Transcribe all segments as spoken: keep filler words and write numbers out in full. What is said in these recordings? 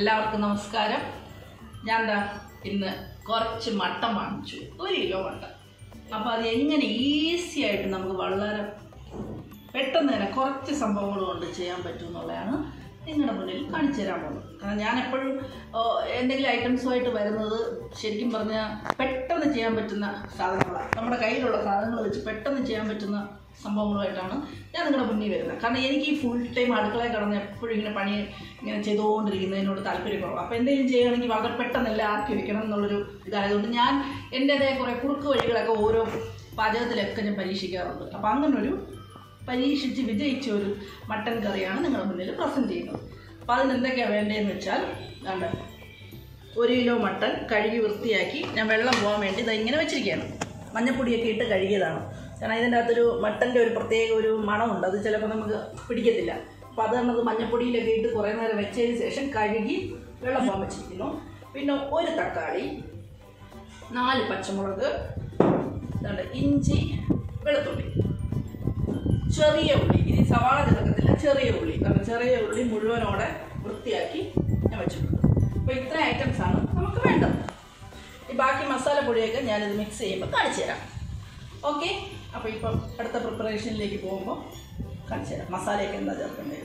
എല്ലാവർക്കും നമസ്കാരം. ഞാൻ എന്താ ഇന്ന് കുറച്ച് മട്ടൻ വാങ്ങിച്ചു, ഒരു കിലോ മട്ടൻ. അപ്പോൾ അത് എങ്ങനെ ഈസി ആയിട്ട് നമുക്ക് വളരെ പെട്ടെന്ന് തന്നെ കുറച്ച് സംഭവങ്ങൾ കൊണ്ട് ചെയ്യാൻ പറ്റും എന്നുള്ളതാണ് നിങ്ങളുടെ മുന്നിൽ കാണിച്ചു തരാൻ പോകുന്നത്. കാരണം ഞാൻ എപ്പോഴും എന്തെങ്കിലും ഐറ്റംസുമായിട്ട് വരുന്നത് ശരിക്കും പറഞ്ഞാൽ പെട്ടെന്ന് ചെയ്യാൻ പറ്റുന്ന സാധനങ്ങളാണ്. നമ്മുടെ കയ്യിലുള്ള സാധനങ്ങൾ വെച്ച് പെട്ടെന്ന് ചെയ്യാൻ പറ്റുന്ന സംഭവങ്ങളുമായിട്ടാണ് ഞാൻ നിങ്ങളുടെ മുന്നിൽ വരുന്നത്. കാരണം എനിക്ക് ഈ ഫുൾ ടൈം അടുക്കളയിൽ കിടന്ന് എപ്പോഴും ഇങ്ങനെ പണി ഇങ്ങനെ ചെയ്തുകൊണ്ടിരിക്കുന്നതിനോട് താല്പര്യം കുറവ്. അപ്പോൾ എന്തെങ്കിലും ചെയ്യുകയാണെങ്കിൽ വളരെ പെട്ടെന്ന് എല്ലാം ആക്കി വെക്കണം എന്നുള്ളൊരു ഇതായതുകൊണ്ട് ഞാൻ എൻ്റേതായ കുറേ കുറുക്ക് വഴികളൊക്കെ ഓരോ പാചകത്തിലൊക്കെ ഞാൻ പരീക്ഷിക്കാറുണ്ട്. അപ്പോൾ അങ്ങനൊരു പരീക്ഷിച്ച് വിജയിച്ച ഒരു മട്ടൻ കറിയാണ് നിങ്ങളുടെ മുന്നിൽ പ്രസൻറ്റ് ചെയ്യുന്നത്. അപ്പോൾ അതിന് എന്തൊക്കെയാണ് വേണ്ടതെന്ന് വെച്ചാൽ വേണ്ട ഒരു കിലോ മട്ടൻ കഴുകി വൃത്തിയാക്കി ഞാൻ വെള്ളം പോകാൻ വേണ്ടി ഇത് ഇങ്ങനെ വെച്ചിരിക്കുകയാണ്. മഞ്ഞപ്പൊടിയൊക്കെ ഇട്ട് കഴുകിയതാണ്. കാരണം ഇതിൻ്റെ അകത്തൊരു മട്ടൻ്റെ ഒരു പ്രത്യേക ഒരു മണമുണ്ട്, അത് ചിലപ്പോൾ നമുക്ക് പിടിക്കത്തില്ല. അപ്പോൾ അത് കാരണം മഞ്ഞപ്പൊടിയിലൊക്കെ ഇട്ട് കുറേ നേരം വെച്ചതിന് ശേഷം കഴുകി വെള്ളം പോകാൻ വെച്ചിരിക്കുന്നു. പിന്നെ ഒരു തക്കാളി, നാല് പച്ചമുളക്, ഇഞ്ചി, വെളുത്തുള്ളി, ചെറിയ ഉള്ളി. ഇനി സവാള ചേർക്കത്തില്ല, ചെറിയ ഉള്ളി. കാരണം ചെറിയ ഉള്ളി മുഴുവനോടെ വൃത്തിയാക്കി ഞാൻ വെച്ചിട്ടുണ്ട്. അപ്പോൾ ഇത്രയും ഐറ്റംസാണ് നമുക്ക് വേണ്ടത്. ഈ ബാക്കി മസാലപ്പൊടിയൊക്കെ ഞാനിത് മിക്സ് ചെയ്യുമ്പോൾ കാണിച്ചു തരാം. ഓക്കെ, അപ്പോൾ ഇപ്പം അടുത്ത പ്രിപ്പറേഷനിലേക്ക് പോകുമ്പോൾ കാണിച്ചു തരാം മസാലയൊക്കെ എന്താ ചേർക്കേണ്ടത്.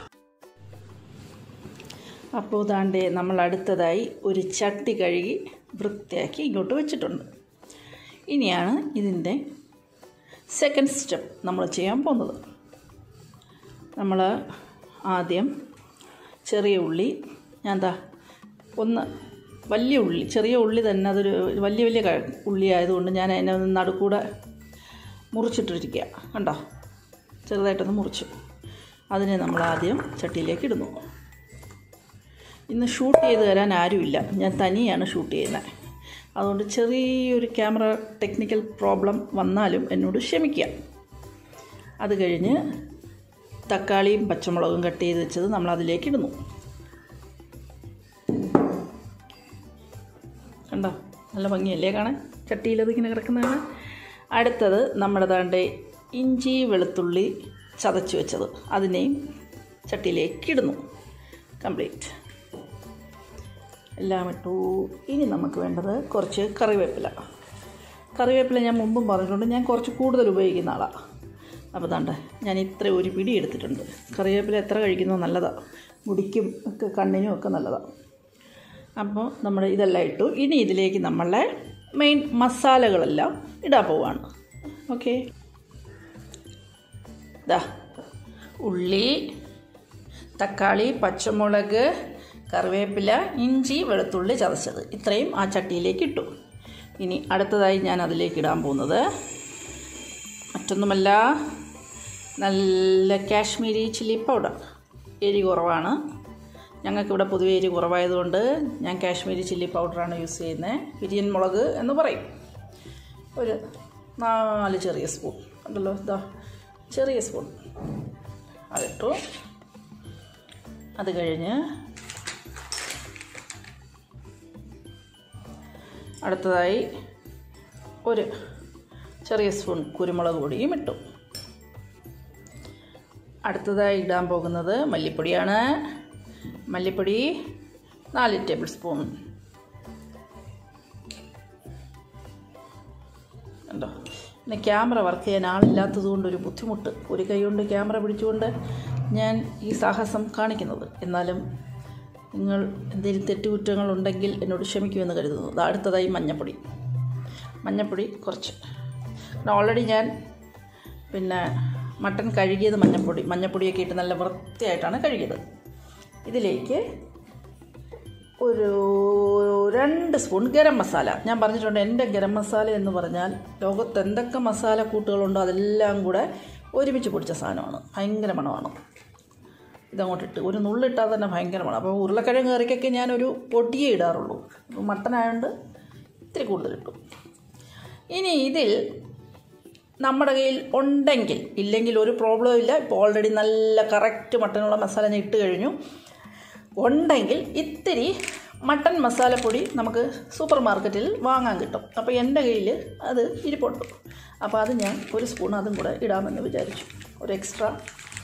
അപ്പോൾ ഇതാണ്ട് നമ്മൾ അടുത്തതായി ഒരു ചട്ടി കഴുകി വൃത്തിയാക്കി ഇങ്ങോട്ട് വെച്ചിട്ടുണ്ട്. ഇനിയാണ് ഇതിൻ്റെ സെക്കൻഡ് സ്റ്റെപ്പ് നമ്മൾ ചെയ്യാൻ പോകുന്നത്. നമ്മൾ ആദ്യം ചെറിയ ഉള്ളി, ഞാൻ എന്താ ഒന്ന് വലിയ ഉള്ളി, ചെറിയ ഉള്ളി തന്നെ, അതൊരു വലിയ വലിയ ഉള്ളി ആയതുകൊണ്ട് ഞാൻ അതിനെ നടുക്കൂടെ മുറിച്ചിട്ടിരിക്കുക. കണ്ടോ, ചെറുതായിട്ടൊന്ന് മുറിച്ചു. അതിനെ നമ്മൾ ആദ്യം ചട്ടിയിലേക്ക് ഇടുന്നു. ഇന്ന് ഷൂട്ട് ചെയ്ത് തരാൻ ആരുമില്ല, ഞാൻ തനിയാണ് ഷൂട്ട് ചെയ്യുന്നത്. അതുകൊണ്ട് ചെറിയൊരു ക്യാമറ ടെക്നിക്കൽ പ്രോബ്ലം വന്നാലും എന്നോട് ക്ഷമിക്കുക. അത് കഴിഞ്ഞ് തക്കാളിയും പച്ചമുളകും കട്ട് ചെയ്ത് വെച്ചത് നമ്മൾ അതിലേക്ക് ഇടുന്നു. കണ്ടോ, നല്ല ഭംഗിയല്ലേ കാണാൻ, ചട്ടിയിലത് ഇങ്ങനെ കിടക്കുന്നതാണ്. അടുത്തത് നമ്മുടെ താണ്ട് ഇഞ്ചി വെളുത്തുള്ളി ചതച്ച് വെച്ചത്, അതിനെയും ചട്ടിയിലേക്ക് ഇടുന്നു. കംപ്ലീറ്റ് എല്ലാം ഇട്ടു. ഇനി നമുക്ക് വേണ്ടത് കുറച്ച് കറിവേപ്പില. കറിവേപ്പില ഞാൻ മുമ്പും പറഞ്ഞിട്ടുണ്ട്, ഞാൻ കുറച്ച് കൂടുതൽ ഉപയോഗിക്കുന്ന ആളാണ്. അപ്പോൾ താണ്ട് ഞാൻ ഇത്ര ഒരു പിടി എടുത്തിട്ടുണ്ട്. കറിവേപ്പില എത്ര കഴിക്കുന്നോ നല്ലതാണ്, മുടിക്കും ഒക്കെ കണ്ണിനും ഒക്കെ നല്ലതാണ്. അപ്പോൾ നമ്മൾ ഇതെല്ലാം ഇട്ടു. ഇനി ഇതിലേക്ക് നമ്മളെ മെയിൻ മസാലകളെല്ലാം ഇടാൻ പോവാണ്. ഓക്കെ, ഇതാ ഉള്ളി, തക്കാളി, പച്ചമുളക്, കറിവേപ്പില, ഇഞ്ചി, വെളുത്തുള്ളി ചതച്ചത്, ഇത്രയും ആ ചട്ടിയിലേക്ക് ഇട്ടു. ഇനി അടുത്തതായി ഞാൻ അതിലേക്ക് ഇടാൻ പോകുന്നത് മറ്റൊന്നുമല്ല, നല്ല കാശ്മീരി ചില്ലി പൗഡർ. എരി കുറവാണ്, ഞങ്ങൾക്കിവിടെ പൊതുവെ എരി കുറവായതുകൊണ്ട് ഞാൻ കാശ്മീരി ചില്ലി പൗഡറാണ് യൂസ് ചെയ്യുന്നത്. പിരിയൻ മുളക് എന്ന് പറയും. ഒരു നാല് ചെറിയ സ്പൂൺ ഉണ്ടല്ലോ, ഇതാ ചെറിയ സ്പൂൺ അതിട്ടു. അത് കഴിഞ്ഞ് അടുത്തതായി ഒരു ചെറിയ സ്പൂൺ കുരുമുളക് പൊടിയും ഇട്ടു. അടുത്തതായി ഇടാൻ പോകുന്നത് മല്ലിപ്പൊടിയാണ്. മല്ലിപ്പൊടി നാല് ടേബിൾ സ്പൂൺ. ഉണ്ടോ, പിന്നെ ക്യാമറ വർക്ക് ചെയ്യാൻ ആളില്ലാത്തത് കൊണ്ടൊരു ബുദ്ധിമുട്ട്, ഒരു കൈ കൊണ്ട് ക്യാമറ പിടിച്ചുകൊണ്ട് ഞാൻ ഈ സാഹസം കാണിക്കുന്നത്. എന്നാലും നിങ്ങൾ എന്തെങ്കിലും തെറ്റുകുറ്റങ്ങളുണ്ടെങ്കിൽ എന്നോട് ക്ഷമിക്കുമെന്ന് കരുതുന്നു. അത് അടുത്തതായി മഞ്ഞപ്പൊടി. മഞ്ഞപ്പൊടി കുറച്ച്, ഓൾറെഡി ഞാൻ പിന്നെ മട്ടൻ കഴുകിയത് മഞ്ഞപ്പൊടി മഞ്ഞപ്പൊടിയൊക്കെ ഇട്ട് നല്ല വൃത്തിയായിട്ടാണ് കഴുകിയത്. ഇതിലേക്ക് ഒരു രണ്ട് സ്പൂൺ ഗരം മസാല. ഞാൻ പറഞ്ഞിട്ടുണ്ട്, എൻ്റെ ഗരം മസാല എന്ന് പറഞ്ഞാൽ ലോകത്ത് എന്തൊക്കെ മസാല കൂട്ടുകളുണ്ടോ അതെല്ലാം കൂടെ ഒരുമിച്ച് പൊടിച്ച സാധനമാണ്. ഭയങ്കര മണമാണ്. ഇതങ്ങോട്ടിട്ട് ഒരു നുള്ളിട്ടാൽ തന്നെ ഭയങ്കര മണം. അപ്പോൾ ഉരുളക്കിഴങ്ങ് കറിക്കൊക്കെ ഞാനൊരു പൊടിയേ ഇടാറുള്ളൂ, മട്ടനായതുകൊണ്ട് ഇത്തിരി കൂടുതലിട്ടു. ഇനി ഇതിൽ നമ്മുടെ കയ്യിൽ ഉണ്ടെങ്കിൽ, ഇല്ലെങ്കിൽ ഒരു പ്രോബ്ലം ഇല്ല. ഇപ്പോൾ ഓൾറെഡി നല്ല കറക്റ്റ് മട്ടനുള്ള മസാല ഞാൻ ഇട്ട് കഴിഞ്ഞു. ഉണ്ടെങ്കിൽ ഇത്തിരി മട്ടൻ മസാലപ്പൊടി നമുക്ക് സൂപ്പർ മാർക്കറ്റിൽ വാങ്ങാൻ കിട്ടും. അപ്പോൾ എൻ്റെ കയ്യിൽ അത് ഇരിപ്പുണ്ട്. അപ്പോൾ അത് ഞാൻ ഒരു സ്പൂൺ അതും കൂടെ ഇടാമെന്ന് വിചാരിച്ചു. ഒരു എക്സ്ട്രാ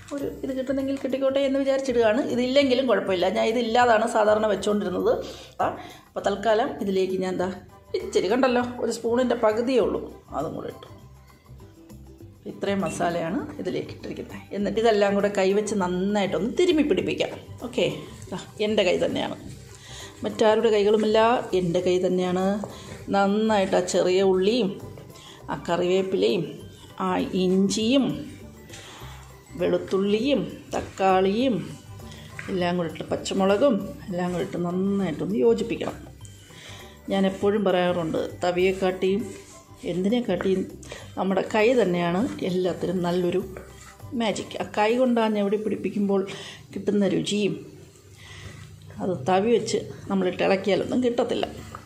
ഒരു ഇത് കിട്ടുന്നെങ്കിൽ കിട്ടിക്കോട്ടെ എന്ന് വിചാരിച്ചിടുകയാണ്. ഇതില്ലെങ്കിലും കുഴപ്പമില്ല, ഞാൻ ഇതില്ലാതാണ് സാധാരണ വെച്ചുകൊണ്ടിരുന്നത്. അപ്പോൾ തൽക്കാലം ഇതിലേക്ക് ഞാൻ എന്താ ഇച്ചിരി കണ്ടല്ലോ ഒരു സ്പൂണിൻ്റെ പകുതിയേ ഉള്ളൂ, അതും കൂടെ ഇട്ടു. ഇത്രയും മസാലയാണ് ഇതിലേക്ക് ഇട്ടിരിക്കുന്നത്. എന്നിട്ട് ഇതെല്ലാം കൂടെ കൈവച്ച് നന്നായിട്ടൊന്ന് തിരുമ്മി പിടിപ്പിക്കാം. ഓക്കെ, എൻ്റെ കൈ തന്നെയാണ്, മറ്റാരുടെ കൈകളുമില്ല, എൻ്റെ കൈ തന്നെയാണ്. നന്നായിട്ട് ആ ചെറിയ ഉള്ളിയും ആ കറിവേപ്പിലയും ആ ഇഞ്ചിയും വെളുത്തുള്ളിയും തക്കാളിയും എല്ലാം കൂടെ ഇട്ട് പച്ചമുളകും എല്ലാം കൂടെ ഇട്ട് നന്നായിട്ടൊന്ന് യോജിപ്പിക്കണം. ഞാൻ എപ്പോഴും പറയാറുണ്ട്, തവിയെക്കാട്ടിയും എന്തിനെക്കാട്ടിയും നമ്മുടെ കൈ തന്നെയാണ് എല്ലാത്തിനും നല്ലൊരു മാജിക്. ആ കൈ കൊണ്ടാണ് ഞെവിടെ പിടിപ്പിക്കുമ്പോൾ കിട്ടുന്ന രുചിയും അത് തവി വെച്ച് നമ്മളിട്ട് ഇളക്കിയാലൊന്നും കിട്ടത്തില്ല.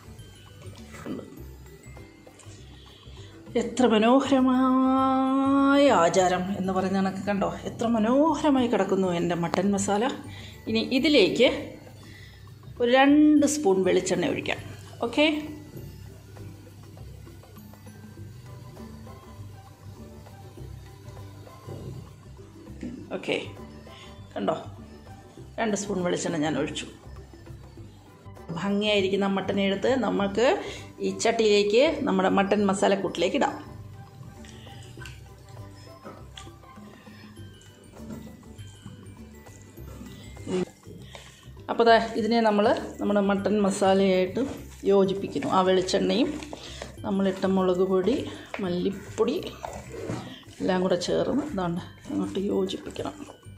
എത്ര മനോഹരമായ ആചാരം എന്ന് പറയുന്ന കണക്ക് കണ്ടോ, എത്ര മനോഹരമായി കിടക്കുന്നു എൻ്റെ മട്ടൻ മസാല. ഇനി ഇതിലേക്ക് ഒരു രണ്ട് സ്പൂൺ വെളിച്ചെണ്ണ ഒഴിക്കാം. ഓക്കെ, ഓക്കെ കണ്ടോ, രണ്ട് സ്പൂൺ വെളിച്ചെണ്ണ ഞാൻ ഒഴിച്ചു. ഭംഗിയായിരിക്കുന്ന മട്ടനെ എടുത്ത് നമുക്ക് ഈ ചട്ടിയിലേക്ക് നമ്മുടെ മട്ടൻ മസാലക്കൂട്ടിലേക്ക് ഇടാം. അപ്പോൾ ദാ ഇതിനെ നമ്മൾ നമ്മുടെ മട്ടൻ മസാലയായിട്ട് യോജിപ്പിക്കുന്നു. ആ വെളിച്ചെണ്ണയും നമ്മളിട്ട മുളക് പൊടി മല്ലിപ്പൊടി എല്ലാം കൂടെ ചേർന്ന് ഇതാണ്ട് അങ്ങോട്ട് യോജിപ്പിക്കണം.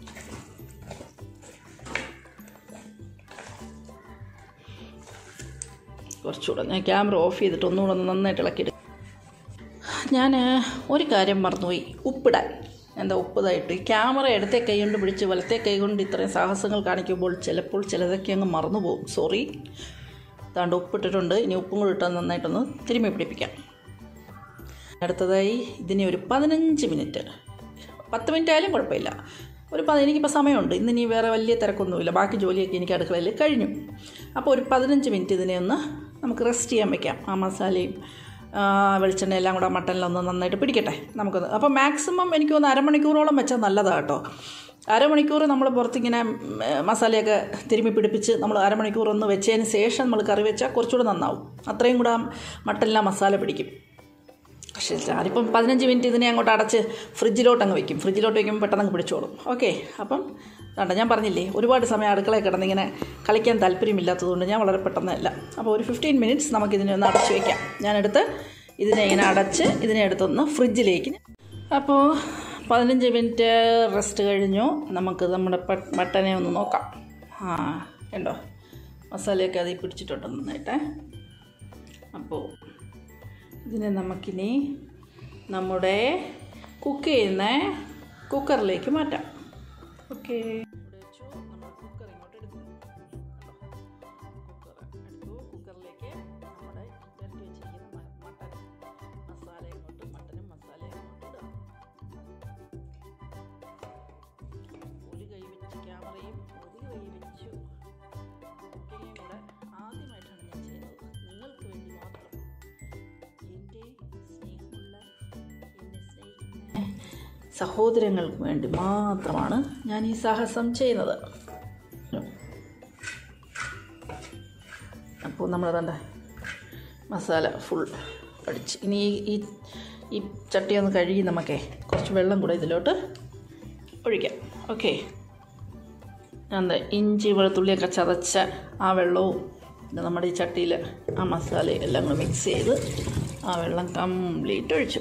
കുറച്ചുകൂടെ ഞാൻ ക്യാമറ ഓഫ് ചെയ്തിട്ട് ഒന്നുകൂടെ ഒന്ന് നന്നായിട്ട് ഇളക്കിയിടും. ഞാൻ ഒരു കാര്യം മറന്നുപോയി, ഉപ്പിടാൻ. എന്താ ഉപ്പിതായിട്ട് ഈ ക്യാമറ ഇടത്തെ കൈ കൊണ്ട് പിടിച്ച് വലത്തെ കൈ കൊണ്ട് ഇത്രയും സാഹസങ്ങൾ കാണിക്കുമ്പോൾ ചിലപ്പോൾ ചിലതൊക്കെ അങ്ങ് മറന്നു പോകും. സോറി. താണ്ട് ഉപ്പിട്ടിട്ടുണ്ട്. ഇനി ഉപ്പും കൂടി ഇട്ടാൽ നന്നായിട്ടൊന്ന് തിരുമ്മി പിടിപ്പിക്കാം. അടുത്തതായി ഇതിനെ ഒരു പതിനഞ്ച് മിനിറ്റ്, പത്ത് മിനിറ്റ് ആയാലും കുഴപ്പമില്ല, ഒരു പ എനിക്കിപ്പോൾ സമയമുണ്ട്. ഇന്നിനി വേറെ വലിയ തിരക്കൊന്നുമില്ല, ബാക്കി ജോലിയൊക്കെ എനിക്ക് അടുക്കളയിൽ കഴിഞ്ഞു. അപ്പോൾ ഒരു പതിനഞ്ച് മിനിറ്റ് ഇതിനെ ഒന്ന് നമുക്ക് റെസ്റ്റ് ചെയ്യാൻ വയ്ക്കാം. ആ മസാലയും വെളിച്ചെണ്ണ എല്ലാം കൂടെ മട്ടനിലൊന്ന് നന്നായിട്ട് പിടിക്കട്ടെ നമുക്കൊന്ന്. അപ്പോൾ മാക്സിമം എനിക്ക് ഒന്ന് അരമണിക്കൂറോളം വെച്ചാൽ നല്ലതാണ് കേട്ടോ. അരമണിക്കൂർ നമ്മൾ പുറത്തിങ്ങനെ മസാലയൊക്കെ തിരുമ്മി പിടിപ്പിച്ച് നമ്മൾ അരമണിക്കൂർ ഒന്ന് വെച്ചതിന് ശേഷം നമ്മൾ കറി വെച്ചാൽ കുറച്ചുകൂടെ നന്നാവും. അത്രയും കൂടെ മട്ടനിലാണ് മസാല പിടിക്കും. പക്ഷേ ഞാനിപ്പം പതിനഞ്ച് മിനിറ്റ് ഇതിനെ അങ്ങോട്ട് അടച്ച് ഫ്രിഡ്ജിലോട്ട് അങ്ങ് വയ്ക്കും. ഫ്രിഡ്ജിലോട്ട് വയ്ക്കുമ്പോൾ പെട്ടെന്ന് അങ്ങ് പിടിച്ചോളും. ഓക്കെ, അപ്പം വേണ്ട, ഞാൻ പറഞ്ഞില്ലേ ഒരുപാട് സമയം അടുക്കളയിൽ കിടന്നിങ്ങനെ കളിക്കാൻ താല്പര്യമില്ലാത്തതുകൊണ്ട് ഞാൻ വളരെ പെട്ടെന്നല്ല. അപ്പോൾ ഒരു ഫിഫ്റ്റീൻ മിനിറ്റ്സ് നമുക്കിതിനെ ഒന്ന് അടച്ച് വയ്ക്കാം. ഞാനെടുത്ത് ഇതിനെ ഇങ്ങനെ അടച്ച് ഇതിനെ എടുത്തൊന്ന് ഫ്രിഡ്ജിലേക്ക്. അപ്പോൾ പതിനഞ്ച് മിനിറ്റ് റെസ്റ്റ് കഴിഞ്ഞു. നമുക്ക് നമ്മുടെ മട്ടനെ ഒന്ന് നോക്കാം. ആ കണ്ടോ, മസാലയൊക്കെ അതിൽ പിടിച്ചിട്ടുണ്ട് നന്നായിട്ട്. അപ്പോൾ ഇതിനെ നമുക്കിനി നമ്മുടെ കുക്ക് ചെയ്യുന്ന കുക്കറിലേക്ക് മാറ്റാം. ഓക്കെ, ഇവിടെ വെച്ചു. നമ്മൾ കുക്കർ ഇങ്ങോട്ട് എടുക്കുന്നു. കുക്കർ എടുത്തു. കുക്കറിലേക്ക് നമ്മുടെ ഇരട്ടി വെച്ചിരിക്കുന്ന മട്ടൻ മസാല ഇങ്ങോട്ട് മട്ടനും മസാലയും ഇങ്ങോട്ട് ഇടുക. ഒരു കൈ വെച്ച് ക്യാമറയും ഒരു കൈ വെച്ചു കുക്കിങ്ങും കൂടെ ആദ്യമായിട്ടാണ് ഞാൻ ചെയ്യുന്നത്. നിങ്ങൾക്ക് വേണ്ടി മാത്രം, എൻ്റെ സ്നേഹമുള്ള എന്നെ സ്നേഹിക്കുന്ന സഹോദരങ്ങൾക്ക് വേണ്ടി മാത്രമാണ് ഞാൻ ഈ സാഹസം ചെയ്യുന്നത്. അപ്പോൾ നമ്മളതണ്ട മസാല ഫുൾ അടിച്ച് ഇനി ഈ ഈ ചട്ടി ഒന്ന് കഴുകി നമുക്കേ കുറച്ച് വെള്ളം കൂടെ ഇതിലോട്ട് ഒഴിക്കാം. ഓക്കെ, എന്താ ഇഞ്ചി വെളുത്തുള്ളിയൊക്കെ ചതച്ച ആ വെള്ളവും നമ്മുടെ ഈ ചട്ടിയിൽ ആ മസാലയും എല്ലാം കൂടെ മിക്സ് ചെയ്ത് ആ വെള്ളം കംപ്ലീറ്റ് ഒഴിച്ചു.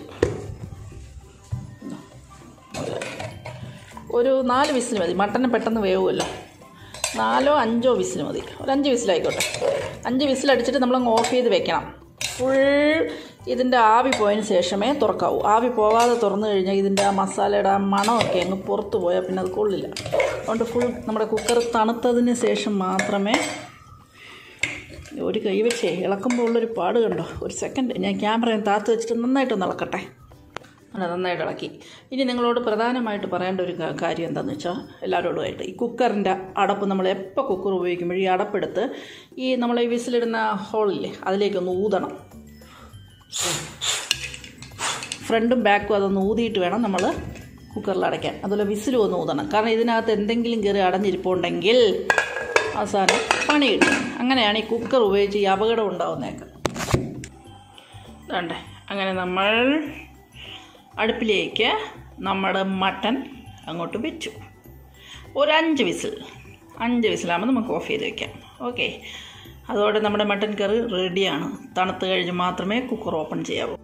ഒരു നാല് വിസിൽ മതി, മട്ടന് പെട്ടെന്ന് വേവുമല്ലോ. നാലോ അഞ്ചോ വിസിൽ മതി, ഒരു അഞ്ച് വിസിലായിക്കോട്ടെ. അഞ്ച് വിസിലടിച്ചിട്ട് നമ്മളങ്ങ് ഓഫ് ചെയ്ത് വെക്കണം. ഫുൾ ഇതിൻ്റെ ആവി പോയതിന് ശേഷമേ തുറക്കാവൂ. ആവി പോവാതെ തുറന്നു കഴിഞ്ഞാൽ ഇതിൻ്റെ ആ മസാലയുടെ ആ മണമൊക്കെ അങ്ങ് പുറത്ത് പോയാൽ പിന്നെ അത് കൊള്ളില്ല. അതുകൊണ്ട് ഫുൾ നമ്മുടെ കുക്കർ തണുത്തതിന് ശേഷം മാത്രമേ. ഒരു കൈ വെച്ചേ ഇളക്കുമ്പോൾ ഉള്ളൊരു പാട് കണ്ടോ. ഒരു സെക്കൻഡ് ഞാൻ ക്യാമറ താത്ത് വെച്ചിട്ട് നന്നായിട്ടൊന്ന് ഇളക്കട്ടെ. അത് നന്നായിട്ട് ഇളക്കി. ഇനി നിങ്ങളോട് പ്രധാനമായിട്ട് പറയേണ്ട ഒരു കാര്യം എന്താണെന്ന് വെച്ചാൽ, എല്ലാവരോടുമായിട്ട് ഈ കുക്കറിൻ്റെ അടപ്പ് നമ്മൾ എപ്പോൾ കുക്കർ ഉപയോഗിക്കുമ്പോഴും ഈ അടപ്പെടുത്ത് ഈ നമ്മൾ ഈ വിസിലിടുന്ന ഹോളില്ലേ അതിലേക്കൊന്ന് ഊതണം. ഫ്രണ്ടും ബാക്കും അതൊന്ന് ഊതിയിട്ട് വേണം നമ്മൾ കുക്കറിൽ അടയ്ക്കാൻ. അതുപോലെ വിസിൽ ഒന്ന് ഊതണം. കാരണം ഇതിനകത്ത് എന്തെങ്കിലും കയറി അടഞ്ഞിരിപ്പുണ്ടെങ്കിൽ അവസാനം പണി കിട്ടും. അങ്ങനെയാണ് ഈ കുക്കർ ഉപയോഗിച്ച് ഈ അപകടം ഉണ്ടാവുന്നതൊക്കെ. വേണ്ടേ? അങ്ങനെ നമ്മൾ അടുപ്പിലേക്ക് നമ്മുടെ മട്ടൻ അങ്ങോട്ട് വെച്ചു. ഒരു അഞ്ച് വിസിൽ അഞ്ച് വിസിലാകുമ്പോൾ നമുക്ക് ഓഫ് ചെയ്ത് വയ്ക്കാം. ഓക്കെ, അതോടെ നമ്മുടെ മട്ടൻ കറി റെഡിയാണ്. തണുത്ത് കഴിഞ്ഞ് മാത്രമേ കുക്കർ ഓപ്പൺ ചെയ്യാവൂ.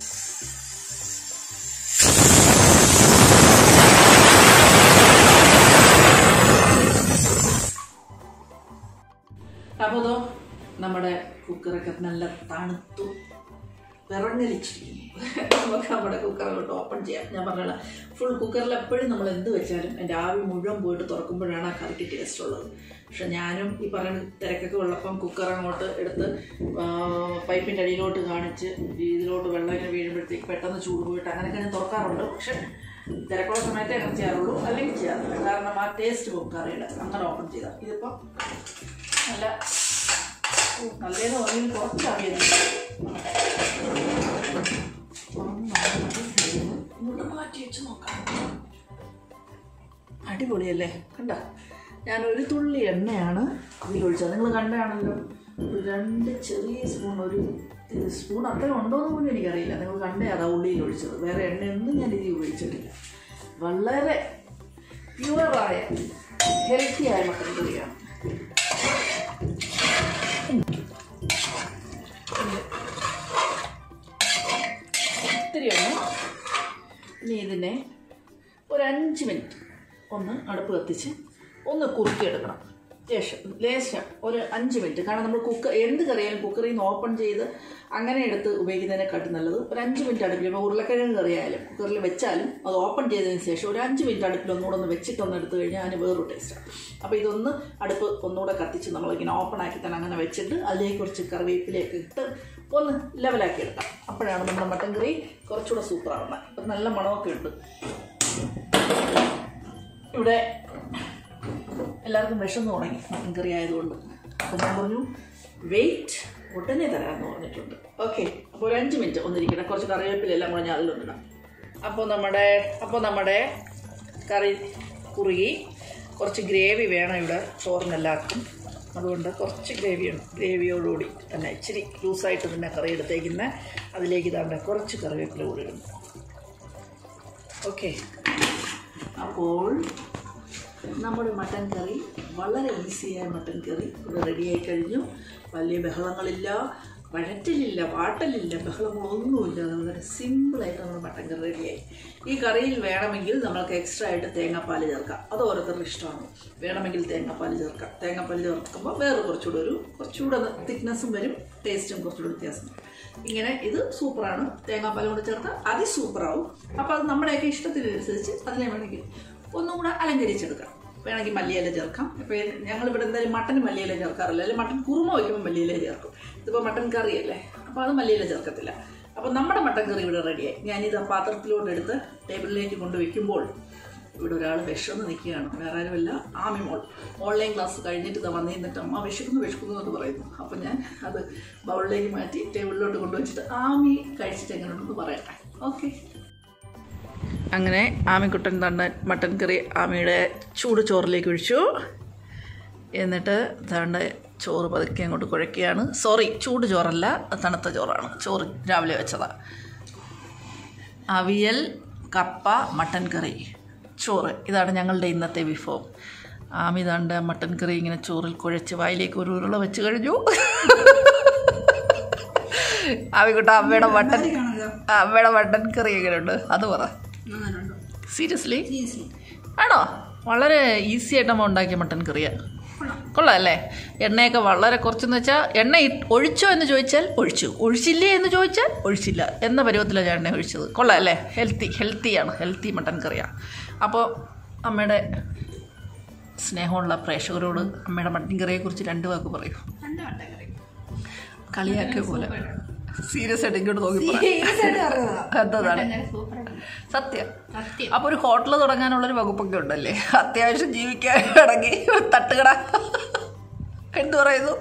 അപ്പോൾ നമ്മുടെ കുക്കറൊക്കെ നല്ല തണുത്തു വിറങ്ങലിച്ചിരിക്കുന്നു. നമുക്ക് നമ്മുടെ കുക്കറോട്ട് ഓപ്പൺ ചെയ്യാം. ഞാൻ പറഞ്ഞില്ല, ഫുൾ കുക്കറിൽ എപ്പോഴും നമ്മൾ എന്ത് വെച്ചാലും എൻ്റെ ആവി മുഴുവൻ പോയിട്ട് തുറക്കുമ്പോഴാണ് ആ കറിക്ക് ടേസ്റ്റ് ഉള്ളത്. പക്ഷെ ഞാനും ഈ പറയുന്ന തിരക്കൊക്കെ ഉള്ളപ്പം കുക്കർ അങ്ങോട്ട് എടുത്ത് പൈപ്പിൻ്റെ അടിയിലോട്ട് കാണിച്ച് ഇതിലോട്ട് വെള്ളം ഇങ്ങനെ വീഴുമ്പോഴത്തേക്ക് പെട്ടെന്ന് ചൂട് പോയിട്ട് അങ്ങനെയൊക്കെ ഞാൻ തുറക്കാറുണ്ട്. പക്ഷെ തിരക്കുള്ള സമയത്തേ അങ്ങനെ ചെയ്യാറുള്ളൂ, അല്ലെങ്കിൽ ചെയ്യാറില്ല. കാരണം ആ ടേസ്റ്റ് പോകും കറിയുടെ. അങ്ങനെ ഓപ്പൺ ചെയ്താൽ ഇതിപ്പം നല്ല നല്ലതെന്ന് പറഞ്ഞാൽ കുറച്ച് അറിയുന്നില്ല. ഇങ്ങോട്ട് മാറ്റി വെച്ച് നോക്കാം. അടിപൊളിയല്ലേ? കണ്ട, ഞാനൊരു തുള്ളി എണ്ണയാണ് ഇതിലൊഴിച്ചത്. നിങ്ങൾ കണ്ടാണല്ലോ, ഒരു രണ്ട് ചെറിയ സ്പൂൺ, ഒരു സ്പൂൺ അത്രയും ഉണ്ടോയെന്ന് പോലും എനിക്കറിയില്ല. നിങ്ങൾ കണ്ടേ അതാ ഉള്ളിയിൽ ഒഴിച്ചത്. വേറെ എണ്ണയൊന്നും ഞാൻ ഇതിൽ ഉപയോഗിച്ചിട്ടില്ല. വളരെ പ്യുവറായ ഹെൽത്തിയായ മട്ടൻ കറിയാണ്. ഒത്തിരിയൊന്ന് ഇനി ഇതിനെ ഒരു അഞ്ച് മിനിറ്റ് ഒന്ന് അടുപ്പ് കത്തിച്ച് ഒന്ന് കുറുക്കിയെടുക്കണം. ശേഷം ലേശം ഒരു അഞ്ച് മിനിറ്റ്, കാരണം നമ്മൾ കുക്കർ എന്ത് കറിയായാലും കുക്കറിൽ നിന്ന് ഓപ്പൺ ചെയ്ത് അങ്ങനെ എടുത്ത് ഉപയോഗിക്കുന്നതിനെക്കാട്ടും നല്ലത് ഒരു അഞ്ച് മിനിറ്റ് അടുപ്പിൽ. ഇപ്പോൾ ഉരുളക്കിഴങ്ങ് കറിയായാലും കുക്കറിൽ വെച്ചാലും അത് ഓപ്പൺ ചെയ്തതിന് ശേഷം ഒരു അഞ്ച് മിനിറ്റ് അടുപ്പിൽ ഒന്നുകൂടെ ഒന്ന് വെച്ചിട്ടൊന്ന് എടുത്തു കഴിഞ്ഞാൽ അതിന് വേറൊരു ടേസ്റ്റാണ്. അപ്പോൾ ഇതൊന്ന് അടുപ്പ് ഒന്നുകൂടെ കത്തിച്ച് നമ്മളിങ്ങനെ ഓപ്പൺ ആക്കി തന്നെ അങ്ങനെ വെച്ചിട്ട് അതിലേക്ക് കുറച്ച് കറിവേപ്പിലേക്ക് ഇട്ട് ഒന്ന് ലെവലാക്കി എടുക്കാം. അപ്പോഴാണ് നമ്മുടെ മട്ടൻ കറി കുറച്ചുകൂടെ സൂപ്പറാവുന്നത്. ഇപ്പം നല്ല മണമൊക്കെ ഉണ്ട്. ഇവിടെ എല്ലാവർക്കും വിഷന്ന് തുടങ്ങി മട്ടൻ കറി ആയതുകൊണ്ട്. അപ്പം ഞാൻ പറഞ്ഞു വെയിറ്റ് ഉടനെ തരാമെന്ന് പറഞ്ഞിട്ടുണ്ട്. ഓക്കെ, അപ്പോൾ ഒരു അഞ്ച് മിനിറ്റ് ഒന്നിരിക്കണം. കുറച്ച് കറിവേപ്പിലെല്ലാം കൂടെ ഞാൻ അതിലൊന്നിടാം. അപ്പോൾ നമ്മുടെ അപ്പോൾ നമ്മുടെ കറി കുറുകി കുറച്ച് ഗ്രേവി വേണം ഇവിടെ ചോറിനെല്ലാവർക്കും. അതുകൊണ്ട് കുറച്ച് ഗ്രേവിയാണ്. ഗ്രേവിയോടുകൂടി തന്നെ ഇച്ചിരി ലൂസായിട്ട് തന്നെ കറി എടുത്തേക്കുന്ന അതിലേക്ക് ഇതാണ്ട് കുറച്ച് കറിവേപ്പില കൂടി ഇടുന്നു. ഓക്കെ, അപ്പോൾ നമ്മുടെ മട്ടൻ കറി, വളരെ ഈസിയായ മട്ടൻ കറി ഇവിടെ റെഡിയായി കഴിഞ്ഞു. വലിയ ബഹളങ്ങളില്ല, വഴറ്റലില്ല, വാട്ടലില്ല, ബഹളങ്ങളൊന്നുമില്ല. വളരെ സിമ്പിളായിട്ട് നമ്മുടെ മട്ടൻ കറി റെഡിയായി. ഈ കറിയിൽ വേണമെങ്കിൽ നമ്മൾക്ക് എക്സ്ട്രാ ആയിട്ട് തേങ്ങാപ്പാൽ ചേർക്കാം. അത് ഓരോരുത്തരുടെ ഇഷ്ടമാണ്. വേണമെങ്കിൽ തേങ്ങാപ്പാൽ ചേർക്കാം. തേങ്ങാപ്പാൽ ചേർക്കുമ്പോൾ വേറെ കുറച്ചുകൂടെ ഒരു കുറച്ചുകൂടെ തിക്നെസ്സും വരും, ടേസ്റ്റും കുറച്ചുകൂടെ വ്യത്യാസം. ഇങ്ങനെ ഇത് സൂപ്പറാണ്. തേങ്ങാപ്പാൽ കൂടെ ചേർത്താൽ അതി സൂപ്പറാവും. അപ്പോൾ അത് നമ്മുടെയൊക്കെ ഇഷ്ടത്തിനനുസരിച്ച് അതിനെ വേണമെങ്കിൽ ഒന്നും കൂടെ അലങ്കരിച്ചെടുക്കാം. വേണമെങ്കിൽ മല്ലിയില ചേർക്കാം. ഇപ്പോൾ ഞങ്ങളിവിടെ എന്തായാലും മട്ടന് മല്ലിയില ചേർക്കാറില്ല. അല്ലെങ്കിൽ മട്ടൻ കുറുമ വയ്ക്കുമ്പോൾ മല്ലിയില ചേർക്കും. ഇതിപ്പോൾ മട്ടൻ കറിയല്ലേ, അപ്പോൾ അത് മല്ലിയില ചേർക്കത്തില്ല. അപ്പോൾ നമ്മുടെ മട്ടൻ കറി ഇവിടെ റെഡിയായി. ഞാനിത് ആ പാത്രത്തിലോട്ട് എടുത്ത് ടേബിളിലേക്ക് കൊണ്ട് വയ്ക്കുമ്പോൾ ഇവിടെ ഒരാൾ വിഷന്ന് നിൽക്കുകയാണ്. വേറെ ആരുമല്ല, ആമി മോൾ. ഓൺലൈൻ ക്ലാസ് കഴിഞ്ഞിട്ട് ഇത് വന്നു നിന്നിട്ട് അമ്മ വിശക്കുന്നു വിശക്കുന്നു എന്ന് പറയുന്നു. അപ്പം ഞാൻ അത് ബൗളിലേക്ക് മാറ്റി ടേബിളിലോട്ട് കൊണ്ടുവച്ചിട്ട് ആമി കഴിച്ചിട്ട് എങ്ങനെയുണ്ടെന്ന് പറയട്ടെ. ഓക്കെ, അങ്ങനെ ആമിക്കുട്ടൻ തന്നെ മട്ടൻ കറി ആമിയുടെ ചൂട് ചോറിലേക്ക് ഒഴിച്ചു. എന്നിട്ട് താണ്ട ചോറ് പതുക്കെ അങ്ങോട്ട് കുഴയ്ക്കുകയാണ്. സോറി, ചൂട് ചോറല്ല, തണുത്ത ചോറാണ്. ചോറ് രാവിലെ വെച്ചതാണ്. അവിയൽ, കപ്പ, മട്ടൻ കറി, ചോറ്, ഇതാണ് ഞങ്ങളുടെ ഇന്നത്തെ വിഭവം. ആമി താണ്ട മട്ടൻ കറി ഇങ്ങനെ ചോറിൽ കുഴച്ച് വായിലേക്ക് ഒരു ഉരുള വെച്ച് കഴിഞ്ഞു. ആമിക്കുട്ട, അമ്മയുടെ മട്ടൻ അമ്മയുടെ മട്ടൻ കറി എങ്ങനെയുണ്ട് അത് പറ. സീരിയസ്ലി ആണോ? വളരെ ഈസി ആയിട്ട് അമ്മ ഉണ്ടാക്കിയ മട്ടൻ കറിയാണ്. കൊള്ളാം അല്ലേ? എണ്ണയൊക്കെ വളരെ കുറച്ചെന്ന് വെച്ചാൽ എണ്ണ ഒഴിച്ചോ എന്ന് ചോദിച്ചാൽ ഒഴിച്ചു, ഒഴിച്ചില്ലേ എന്ന് ചോദിച്ചാൽ ഒഴിച്ചില്ല എന്ന പരുവത്തിലാണ് ഞാൻ എണ്ണ ഒഴിച്ചത്. കൊള്ളാം അല്ലേ? ഹെൽത്തി ഹെൽത്തിയാണ് ഹെൽത്തി മട്ടൻ കറിയാണ്. അപ്പോൾ അമ്മയുടെ സ്നേഹമുള്ള പ്രേക്ഷകരോട് അമ്മയുടെ മട്ടൻ കറിയെക്കുറിച്ച് രണ്ട് വാക്ക് പറയൂ. കളിയാക്കിയ പോലെ സീരിയസ് ആയിട്ട് ഇങ്ങോട്ട് നോക്കി എന്താണ് സത്യം. അപ്പോൾ ഒരു ഹോട്ടൽ തുടങ്ങാനുള്ളൊരു വകുപ്പൊക്കെ ഉണ്ടല്ലേ? അത്യാവശ്യം ജീവിക്കാൻ ഇടങ്ങി തട്ടുകട എന്തു പറയുന്നു?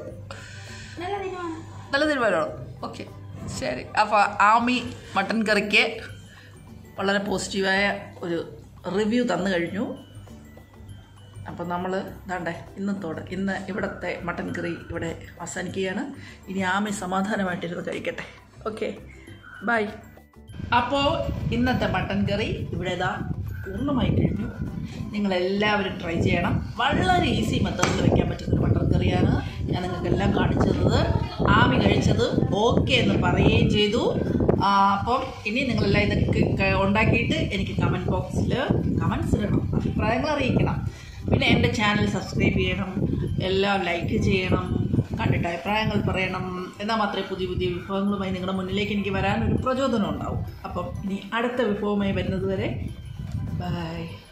നല്ല തീരുമാനമാണോ? ഓക്കെ, ശരി. അപ്പോൾ ആമി മട്ടൻ കറിക്ക് വളരെ പോസിറ്റീവായ ഒരു റിവ്യൂ തന്നു കഴിഞ്ഞു. അപ്പം നമ്മൾ ഇതാണ്ടേ ഇന്നത്തോടെ ഇന്ന് ഇവിടുത്തെ മട്ടൻ കറി ഇവിടെ അവസാനിക്കുകയാണ്. ഇനി ആമി സമാധാനമായിട്ടിരുന്ന് കഴിക്കട്ടെ. Okay, bye. അപ്പോൾ ഇന്നത്തെ മട്ടൻ കറി ഇവിടെ ഇതാ പൂർണ്ണമായി കഴിഞ്ഞു. നിങ്ങളെല്ലാവരും ട്രൈ ചെയ്യണം. വളരെ ഈസി മെത്തേഡിൽ വയ്ക്കാൻ പറ്റുന്നൊരു മട്ടൻ കറിയാണ് ഞാൻ നിങ്ങൾക്കെല്ലാം കാണിച്ചു തന്നത്. ആമി കഴിച്ചത് ഓക്കെ എന്ന് പറയുകയും ചെയ്തു. അപ്പം ഇനി നിങ്ങളെല്ലാം ഇതൊക്കെ ഉണ്ടാക്കിയിട്ട് എനിക്ക് കമൻറ്റ് ബോക്സിൽ കമൻറ്റ്സ് ഇടണം, അഭിപ്രായങ്ങൾ അറിയിക്കണം. പിന്നെ എൻ്റെ ചാനൽ സബ്സ്ക്രൈബ് ചെയ്യണം, എല്ലാം ലൈക്ക് ചെയ്യണം, കണ്ടിട്ട് അഭിപ്രായങ്ങൾ പറയണം. എന്നാൽ മാത്രമേ പുതിയ പുതിയ വിഭവങ്ങളുമായി നിങ്ങളുടെ മുന്നിലേക്ക് എനിക്ക് വരാനൊരു പ്രചോദനം ഉണ്ടാവും. അപ്പം ഇനി അടുത്ത വിഭവമായി വരുന്നത് വരെ ബൈ.